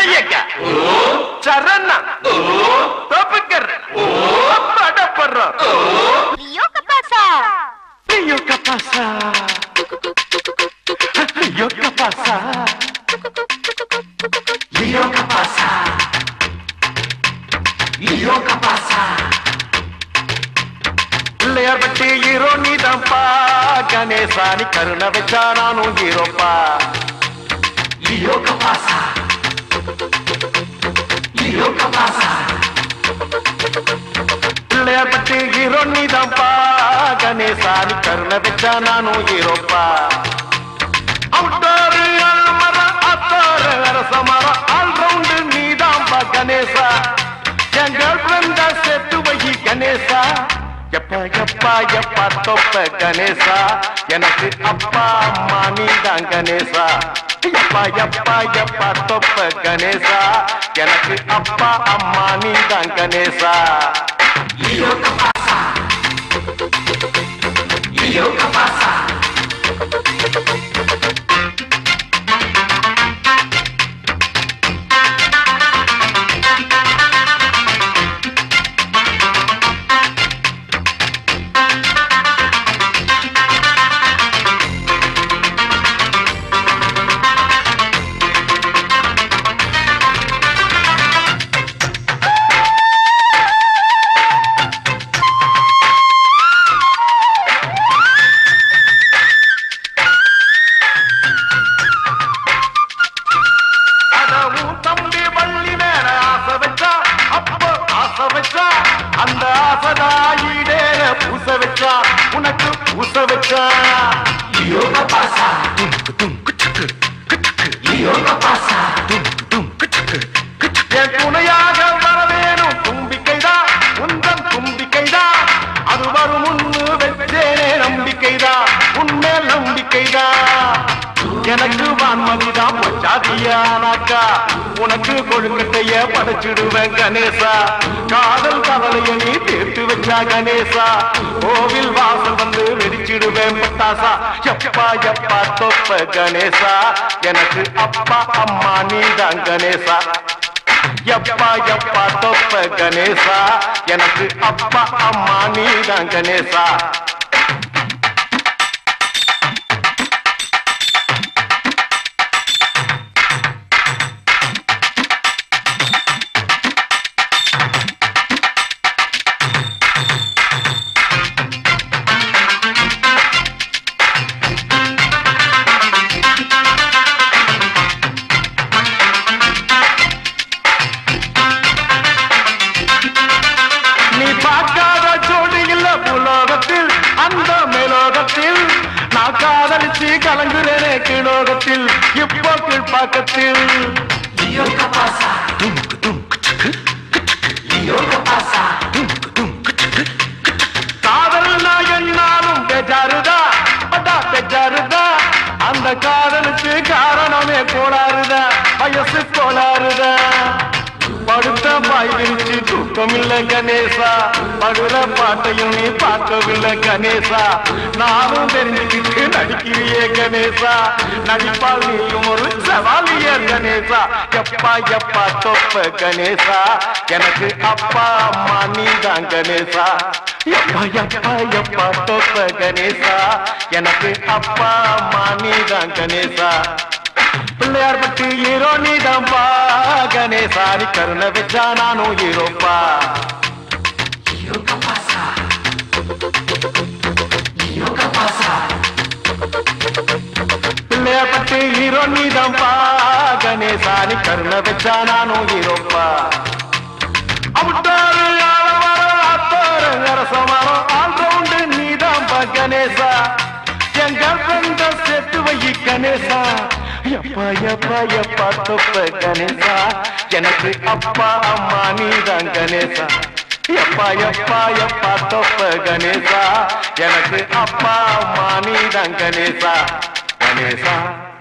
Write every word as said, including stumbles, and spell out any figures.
नायक चरण तोपकर पड़पर लियो का पासा लियो का पासा लियो का पासा लियो का पासा लियो का पासा प्लेयर बट्टी हीरो नीदंपा गणेशा नी करुण वच्चा नानु हीरोपा लियो का पासा लियो का पासा प्लेयर बट्टी हीरो नीदंपा गणेशा नी करुण वच्चा नानु हीरोपा outdoor almara attor arasamara all round नीदंपा Ganesha என் girlfriend செத்து வை கணேசா எப்பா எப்பா எப்பா தொப்ப கணேசா எனக்கு அப்பா அம்மா நீதான் கணேசா எப்பா எப்பா எப்பா தொப்ப கணேசா எனக்கு அப்பா அம்மா நீதான் கணேசா லியோ का पासा லியோ का पासा அந்த ஆசதாயிடேற பூச வச்சா உனக்கு பூச வச்சா லியோ का पासा லியோ का पासा என் துணையாக வரவேணும் தும்பிக்கைதா உந்தன் தும்பிக்கைதா அது வரும் முன்னு வச்சேனே நம்பிக்கைதா உன்மேல் நம்பிக்கைதா எனக்கு வான்மதிதான் பொச்சாதியானாக்கா உனக்கு கொழுக்கட்டைய படைச்சிடுவேன் கணேசா காதல் கவலைய நீ தீர்த்து வச்சா கணேசா கோவில் வாசல் வந்து வெடிச்சிடுவேன் பட்டாசா எப்பா எப்பா தொப்ப கணேசா எனக்கு அப்பா அம்மா நீதான் கணேசா எப்பா எப்பா தொப்ப கணேசா எனக்கு அப்பா அம்மா நீதான் கணேசா கலங்குறேனே கிலோகத்தில் இப்போ கீழ்பாக்கத்தில் லியோ का पासा லியோ का पासा காதல்னா என்னாலும் பெஜாருதா பட்டா பெஜாருதா அந்த காதலுக்கு காரணமே கோளாறுதா வயசு கோளாறுதா படுத்த பாய் விரிச்சு தூக்கமில்லை கணேசா படுற பாட்டையும் நீ பார்க்கவில்லை கணேசா நானும் தெரிஞ்சுக்கிட்டு நடிக்கிறியே கணேசா நடிப்பால் நீயும் ஒரு சவாலிய கணேசா எப்பா எப்பா தொப்ப கணேசா எனக்கு அப்பா அம்மா நீதான் கணேசா எப்பா எப்பா எப்பா தொப்ப கணேசா எனக்கு அப்பா அம்மா நீதான் கணேசா பிள்ளையார் பட்டி ஹீரோ நீதம்பா கணேசா நீ கருண வச்சா நானும் ஹீரோப்பா லியோ का पासा லியோ का पासा பிள்ளையார் பட்டி ஹீரோ நீதம்பா கணேசா நீ கருண வச்சா நானும் ஹீரோப்பா அவுட்டாரு ஆலமரம் அத்தோரம் அரசமரம் ஆல் ரவுண்டு நீதம்பா கணேசா என் கர்ப்பந்த செத்து வை கணேசா எப்பா எப்பா எப்பா தொப்ப கணேசா எனக்கு அப்பா அம்மா நீதான் கணேசா எப்பா எப்பா எப்பா தொப்ப கணேசா எனக்கு அப்பா அம்மா நீதான் கணேசா கணேசா